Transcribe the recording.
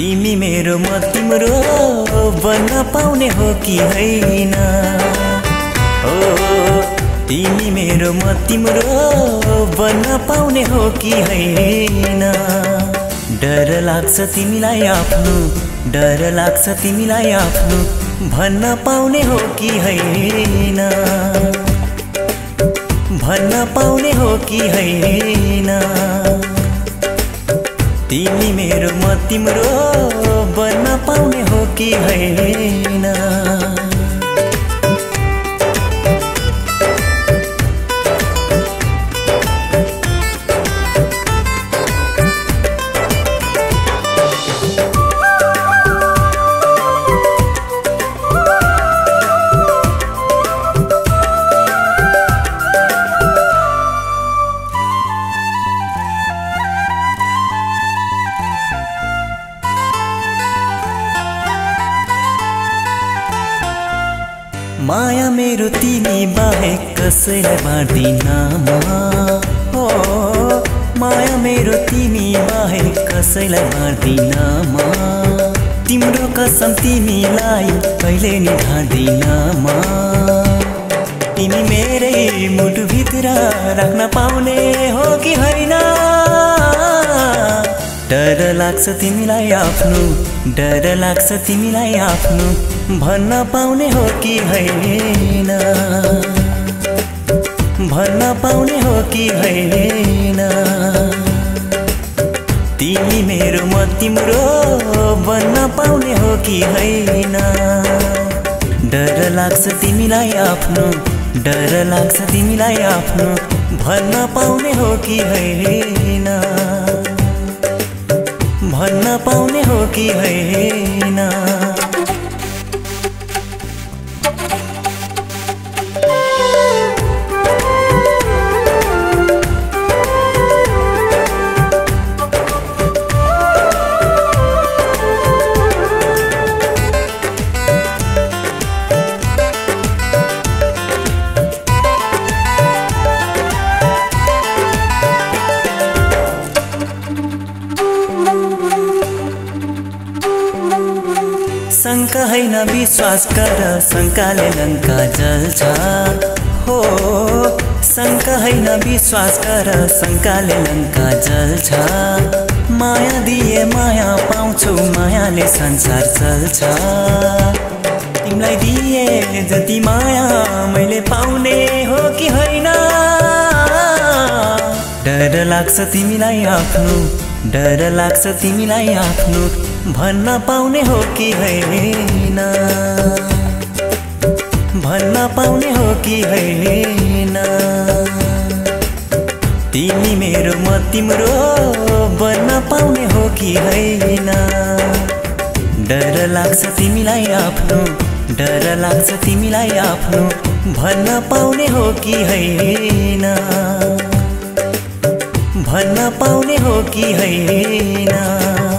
तिमी मेरो म तिम्रो बन्न पाउने हो कि होइन। ओ तिमी मेरो म तिम्रो बन्न पाउने हो कि होइन। डर लाग्छ तिमीलाई आफ्नो, डर लाग्छ तिमीलाई आफ्नो भन्न पाउने हो कि होइन, भन्न पाउने हो कि होइन। तिमी मेरो म तिम्रो बन्न पाउने हो कि होइन। माया मेरो तिमी बाहेक कसैलाई बाँड्दिन म। हो माया मेरो तिमी बाहेक कसैलाई बाँड्दिन म। तिम्रो कसम तिमीलाई कहिले नि ढाड्दिन म। तिमी मेरै मुटुभित्र राख्न पाउने हो कि होइन। डर लाग्छ तिमीलाई आफ्नो, डर लाग्छ तिमीलाई आफ्नो भन्न पाउने हो कि होइन, भन्न पाउने हो कि होइन। तिमी मेरो म तिम्रो बन्न पाउने हो कि होइन। डर लाग्छ तिमीलाई आफ्नो, डर लाग्छ तिमीलाई आफ्नो भन्न पाउने हो कि होइन, भन्न पाउने हो कि होइन। शंका हैन विश्वास कर, शंकाले लंका जल्छ। हो शंका हैन विश्वास कर, शंकाले लंका जल्छ। माया दिए माया पाउँछु, मायाले संसार चल्छ। तिमीलाई दिए जति माया मैले पाउने हो कि होइन। डर लाग्छ तिमीलाई आफ्नो, डर लाग्छ तिमीलाई आफ्नो भन्न पाउने हो कि होइन, भन्न पाउने हो कि होइन। तिमी मेरो म तिम्रो बन्न पाउने हो कि होइन। डर लाग्छ तिमीलाई आफ्नो, डर लाग्छ तिमीलाई आफ्नो भन्न पाउने हो कि होइन, भन्न पाउने हो कि होइन।